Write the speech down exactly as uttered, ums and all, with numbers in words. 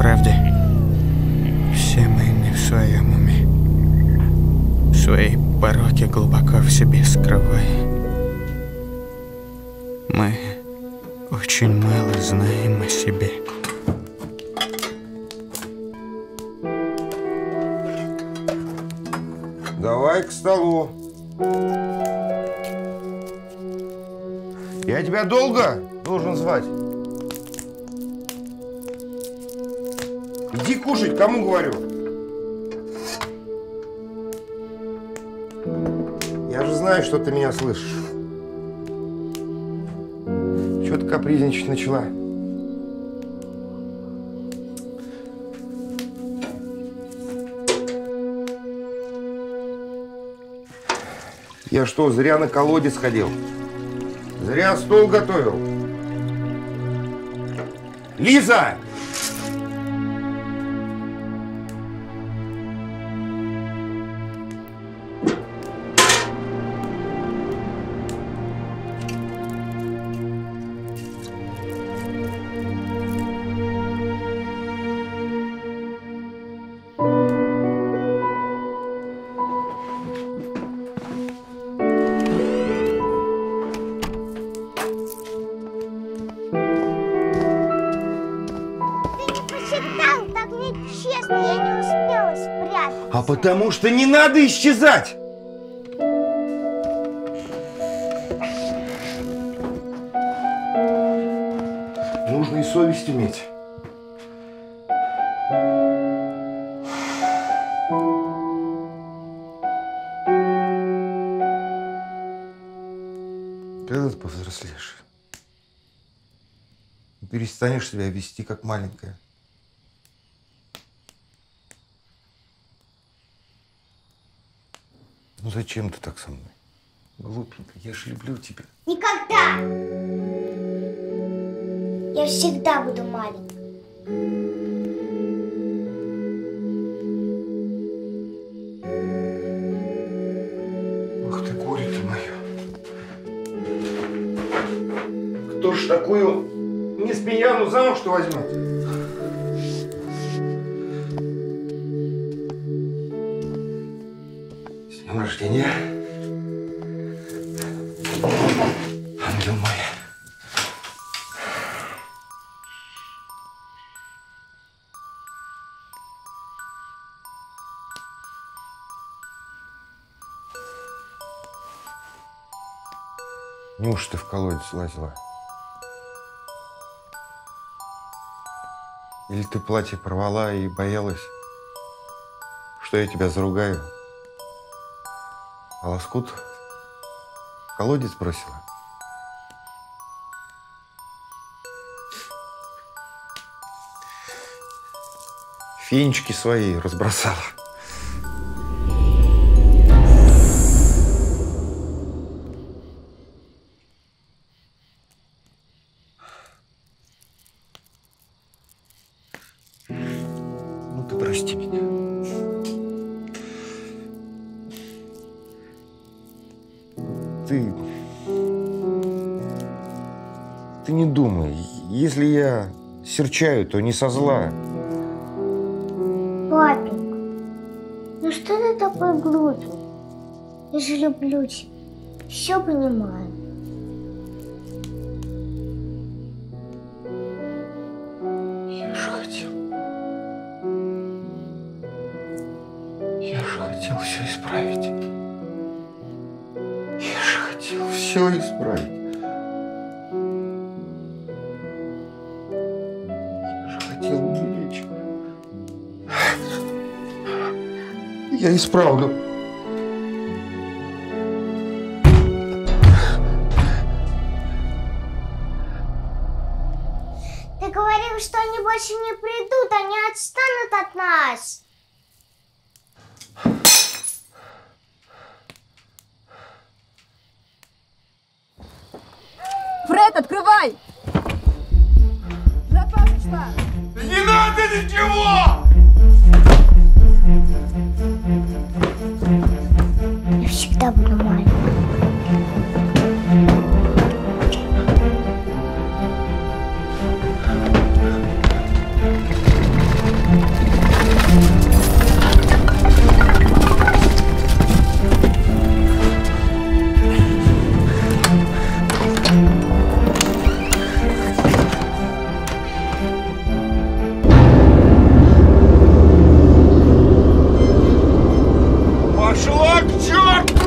правде. Все мы не в своем уме. Свои пороки глубоко в себе скрывая. Мы очень мало знаем о себе. Давай к столу. Я тебя долго должен звать? Иди кушать, кому говорю. Я же знаю, что ты меня слышишь. Чего ты капризничать начала? Я что, зря на колодец ходил? Зря стол готовил? Лиза! А потому что не надо исчезать! Нужно и совесть иметь. Когда ты повзрослеешь? Перестанешь себя вести как маленькая. Ну зачем ты так со мной? Глупенько, я же люблю тебя. Никогда! Я всегда буду маленькой. Ах ты, горе ты мое. Кто ж такую неспияну замуж-то возьмет? С днем рождения. Ангел мой. Неужто ты в колодец лазила? Или ты платье порвала и боялась, что я тебя заругаю? А лоскут в колодец бросила? Фенечки свои разбросала. Ну ты прости меня. Ты... Ты не думай. Если я серчаю, то не со зла. Папенька, ну что ты такой глупый? Я же люблю тебя. Все понимаю. Я же хотел... Я же хотел все исправить. Я же хотел все исправить. Я же хотел уберечь. Я исправлю. Ты говорил, что они больше не придут, они отстанут от нас. Фред, открывай! Жратва пришла! Не надо ничего! Я всегда буду маленькой. Пошла к черту!